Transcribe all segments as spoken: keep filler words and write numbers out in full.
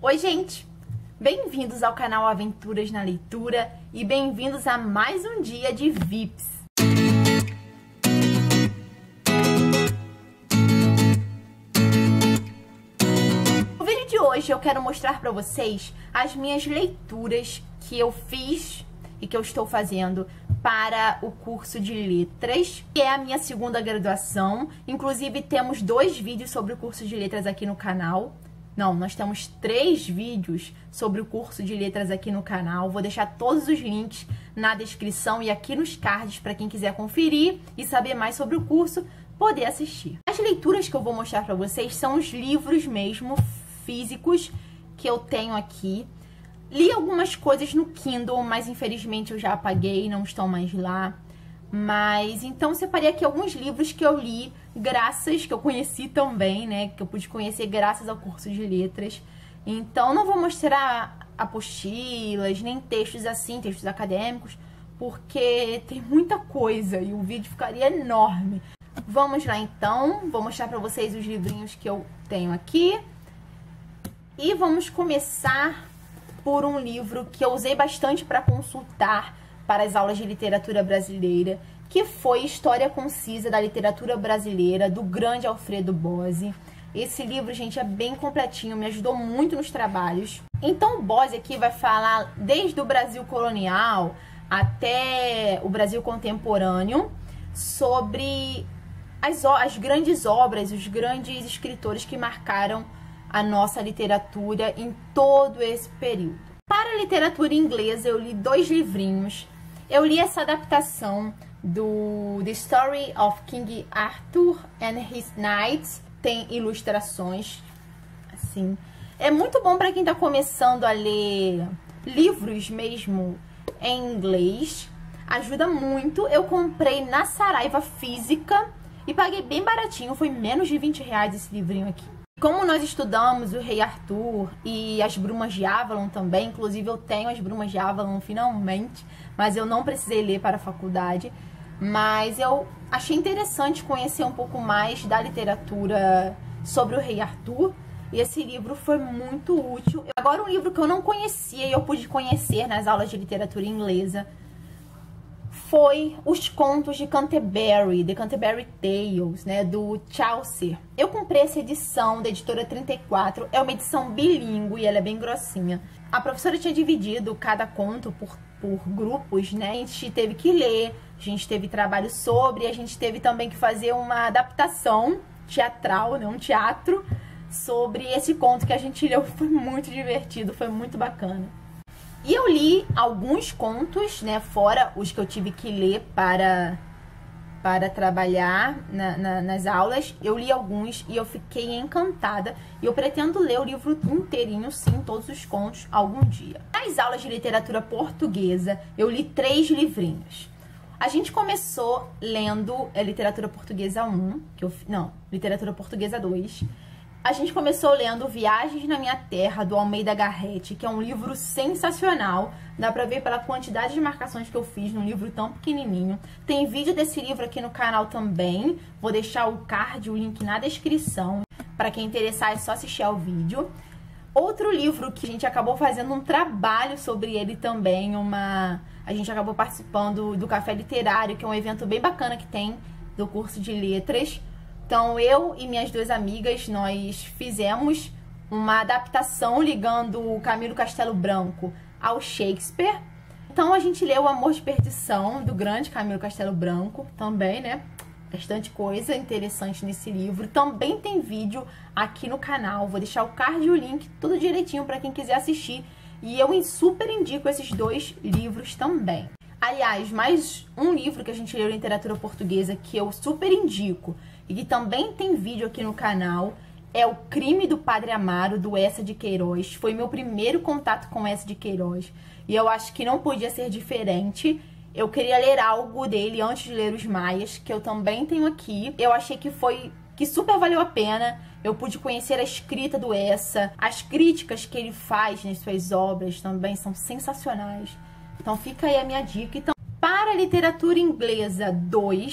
Oi, gente! Bem-vindos ao canal Aventuras na Leitura e bem-vindos a mais um dia de V I Ps. No vídeo de hoje eu quero mostrar para vocês as minhas leituras que eu fiz e que eu estou fazendo para o curso de letras, que é a minha segunda graduação. Inclusive temos dois vídeos sobre o curso de letras aqui no canal. Não, nós temos três vídeos sobre o curso de letras aqui no canal. Vou deixar todos os links na descrição e aqui nos cards para quem quiser conferir e saber mais sobre o curso, poder assistir. As leituras que eu vou mostrar para vocês são os livros mesmo, físicos, que eu tenho aqui. Li algumas coisas no Kindle, mas infelizmente eu já apaguei, não estão mais lá. Mas, então, separei aqui alguns livros que eu li, graças, que eu conheci também, né? Que eu pude conhecer graças ao curso de letras. Então, não vou mostrar apostilas, nem textos assim, textos acadêmicos, porque tem muita coisa e o vídeo ficaria enorme. Vamos lá, então. Vou mostrar pra vocês os livrinhos que eu tenho aqui. E vamos começar por um livro que eu usei bastante para consultar para as aulas de literatura brasileira, que foi História Concisa da Literatura Brasileira, do grande Alfredo Bozzi. Esse livro, gente, é bem completinho, me ajudou muito nos trabalhos. Então, o Bozzi aqui vai falar desde o Brasil colonial até o Brasil contemporâneo, sobre as, as grandes obras, os grandes escritores que marcaram a nossa literatura em todo esse período. Para a literatura inglesa, eu li dois livrinhos. Eu li essa adaptação do The Story of King Arthur and His Knights. Tem ilustrações, assim. É muito bom para quem está começando a ler livros mesmo em inglês. Ajuda muito. Eu comprei na Saraiva física e paguei bem baratinho. Foi menos de vinte reais esse livrinho aqui. Como nós estudamos o Rei Arthur e as Brumas de Avalon também, inclusive eu tenho as Brumas de Avalon finalmente, mas eu não precisei ler para a faculdade, mas eu achei interessante conhecer um pouco mais da literatura sobre o Rei Arthur, e esse livro foi muito útil. Agora, um livro que eu não conhecia e eu pude conhecer nas aulas de literatura inglesa foi Os Contos de Canterbury, The Canterbury Tales, né, do Chaucer. Eu comprei essa edição da editora trinta e quatro, é uma edição bilíngue e ela é bem grossinha. A professora tinha dividido cada conto por, por grupos, né, a gente teve que ler, a gente teve trabalho sobre, a gente teve também que fazer uma adaptação teatral, né, um teatro, sobre esse conto que a gente leu. Foi muito divertido, foi muito bacana. E eu li alguns contos, né, fora os que eu tive que ler para, para trabalhar na, na, nas aulas. Eu li alguns e eu fiquei encantada. E eu pretendo ler o livro inteirinho, sim, todos os contos, algum dia. Nas aulas de literatura portuguesa, eu li três livrinhos. A gente começou lendo é, Literatura Portuguesa um, que eu, não, Literatura Portuguesa dois. A gente começou lendo Viagens na Minha Terra, do Almeida Garrett, que é um livro sensacional. Dá pra ver pela quantidade de marcações que eu fiz num livro tão pequenininho. Tem vídeo desse livro aqui no canal também. Vou deixar o card, o link na descrição. Para quem interessar, é só assistir ao vídeo. Outro livro que a gente acabou fazendo um trabalho sobre ele também. Uma... A gente acabou participando do Café Literário, que é um evento bem bacana que tem do curso de letras. Então, eu e minhas duas amigas, nós fizemos uma adaptação ligando o Camilo Castelo Branco ao Shakespeare. Então, a gente leu O Amor de Perdição, do grande Camilo Castelo Branco, também, né? Bastante coisa interessante nesse livro. Também tem vídeo aqui no canal. Vou deixar o card e o link, tudo direitinho para quem quiser assistir. E eu super indico esses dois livros também. Aliás, mais um livro que a gente leu em literatura portuguesa que eu super indico e que também tem vídeo aqui no canal é O Crime do Padre Amaro, do Eça de Queiroz. Foi meu primeiro contato com Eça de Queiroz e eu acho que não podia ser diferente. Eu queria ler algo dele antes de ler Os Maias, que eu também tenho aqui. Eu achei que foi que super valeu a pena. Eu pude conhecer a escrita do Eça, as críticas que ele faz nas suas obras também são sensacionais. Então fica aí a minha dica. Então, para a literatura inglesa dois,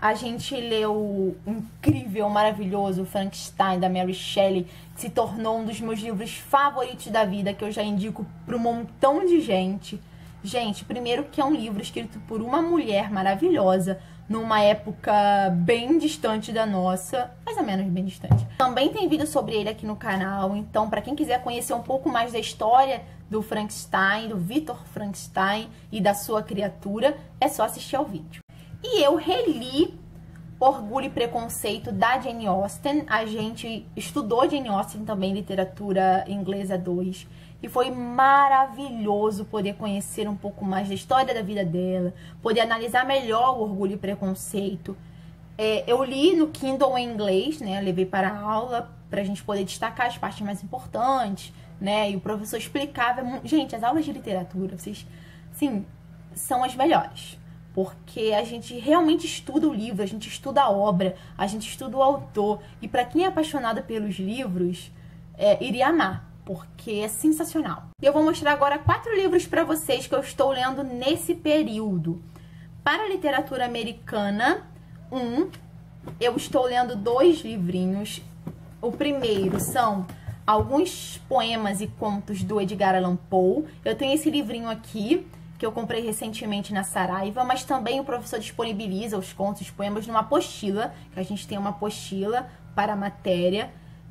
A gente leu o incrível, maravilhoso Frankenstein, da Mary Shelley, que se tornou um dos meus livros favoritos da vida, que eu já indico para um montão de gente. Gente, primeiro que é um livro escrito por uma mulher maravilhosa, numa época bem distante da nossa, mais ou menos bem distante. Também tem vídeo sobre ele aqui no canal, então para quem quiser conhecer um pouco mais da história do Frankenstein, do Victor Frankenstein e da sua criatura, é só assistir ao vídeo. E eu reli Orgulho e Preconceito, da Jane Austen. A gente estudou Jane Austen também, literatura inglesa dois. E foi maravilhoso poder conhecer um pouco mais da história da vida dela, poder analisar melhor o Orgulho e Preconceito. É, eu li no Kindle em inglês, né? Levei para a aula para a gente poder destacar as partes mais importantes, né? E o professor explicava. Gente, as aulas de literatura, vocês, sim, são as melhores. Porque a gente realmente estuda o livro, a gente estuda a obra, a gente estuda o autor. E para quem é apaixonado pelos livros, é, iria amar, porque é sensacional. E eu vou mostrar agora quatro livros para vocês que eu estou lendo nesse período. Para a literatura americana, um, eu estou lendo dois livrinhos. O primeiro são alguns poemas e contos do Edgar Allan Poe. Eu tenho esse livrinho aqui, que eu comprei recentemente na Saraiva, mas também o professor disponibiliza os contos, os poemas numa apostila, que a gente tem uma apostila para a matéria.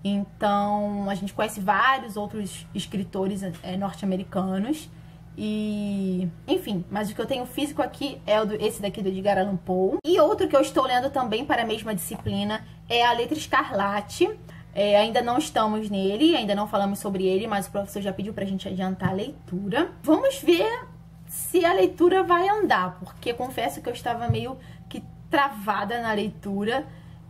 Então, a gente conhece vários outros escritores é, norte-americanos. E, enfim, mas o que eu tenho físico aqui é o do, esse daqui do Edgar Allan Poe. E outro que eu estou lendo também para a mesma disciplina é A Letra Escarlate. É, ainda não estamos nele, ainda não falamos sobre ele, mas o professor já pediu pra gente adiantar a leitura. Vamos ver se a leitura vai andar, porque confesso que eu estava meio que travada na leitura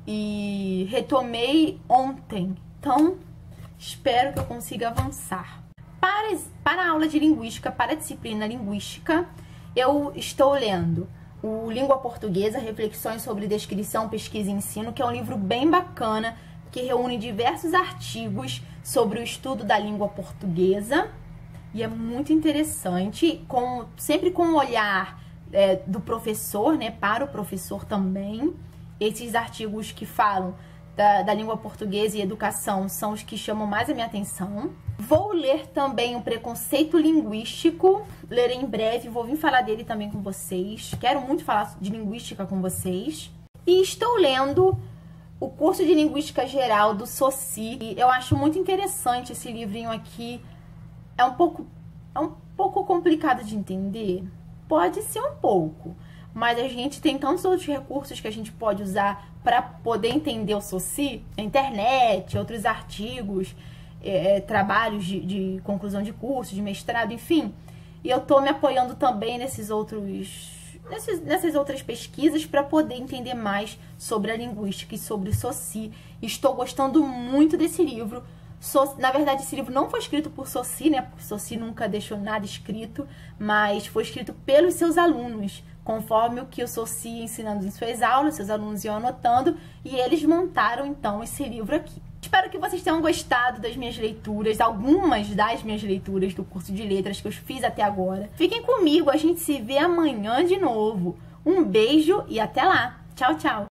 e retomei ontem. Então, espero que eu consiga avançar. Para, para a aula de linguística, para a disciplina linguística, eu estou lendo o Língua Portuguesa, Reflexões sobre Descrição, Pesquisa e Ensino, que é um livro bem bacana, que reúne diversos artigos sobre o estudo da língua portuguesa. E é muito interessante, com, sempre com o olhar é, do professor, né, para o professor também. Esses artigos que falam da, da língua portuguesa e educação são os que chamam mais a minha atenção. Vou ler também o Preconceito Linguístico, lerei em breve, vou vir falar dele também com vocês. Quero muito falar de linguística com vocês. E estou lendo o curso de Linguística Geral do Saussure. Eu acho muito interessante esse livrinho aqui. É um pouco, é um pouco complicado de entender? Pode ser um pouco, mas a gente tem tantos outros recursos que a gente pode usar para poder entender o Saussure, a internet, outros artigos, é, trabalhos de, de conclusão de curso, de mestrado, enfim. E eu tô me apoiando também nesses outros, nesses, nessas outras pesquisas para poder entender mais sobre a linguística e sobre o Saussure. Estou gostando muito desse livro. Na verdade, esse livro não foi escrito por Saussure, né? Porque Saussure nunca deixou nada escrito, mas foi escrito pelos seus alunos, conforme o que o Saussure ia ensinando em suas aulas, seus alunos iam anotando, e eles montaram, então, esse livro aqui. Espero que vocês tenham gostado das minhas leituras, algumas das minhas leituras do curso de letras que eu fiz até agora. Fiquem comigo, a gente se vê amanhã de novo. Um beijo e até lá. Tchau, tchau!